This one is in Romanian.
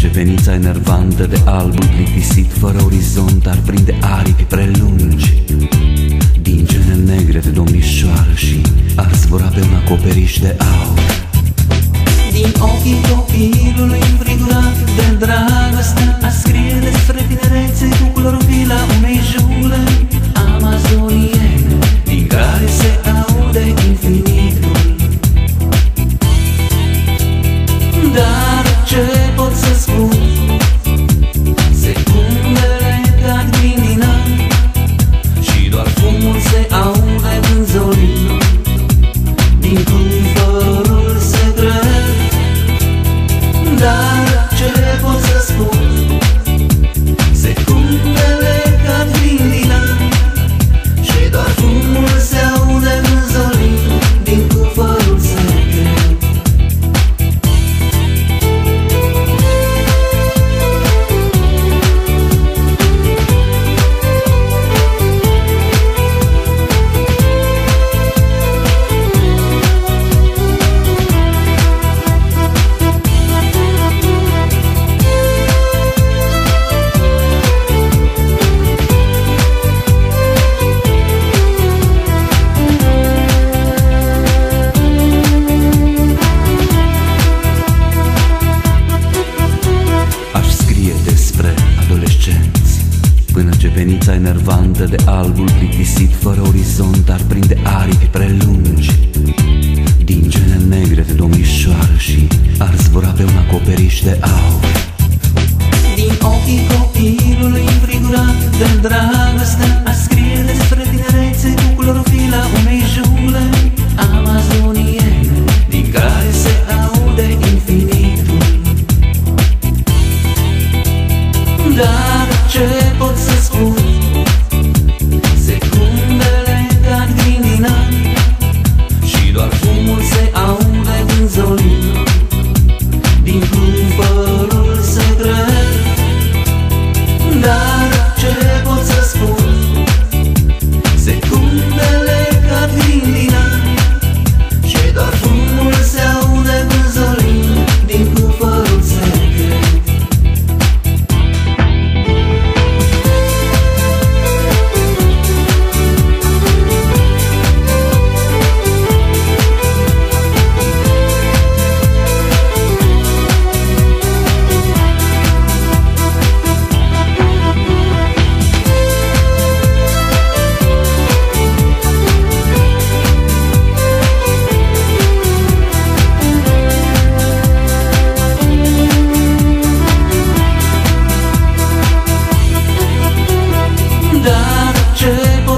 Începenița enervantă de albul plictisit fără orizont ar prinde aripi prelungi din gene negre de domnișoară și ar zbura pe un acoperiș de aur. Din ochii copilului înfrigurat de dragoste a scrie despre tinerețe cu clorofila unei jule amazoniene din care se aude infinitul. Dar ce pot să spun? Secundele cad grindina și doar fumul se aude vânzolind din cuvărul secret. Dar ce pot să spun? Secundele cad grindina și doar fumul se aude vânzolind din cuvărul secret. Până începenița enervantă de albul plictisit fără orizont ar prinde aripi prelungi din gene negre de domnișoară și ar zbura pe un acoperiș de aur. Din ochii copilului înfrigurat de dragoste a scrie despre tinerețe cu clorofila unei jule amazoniene din care se aude infinitul. Dar ce pot să spun? Secundele cad grindina și doar fumul se aude vânzolind din cuvărul secret. Dar ce pot să spun? Secundele cad grindina și doar fumul se aude vânzolind din cuvărul secret. Dar ce pot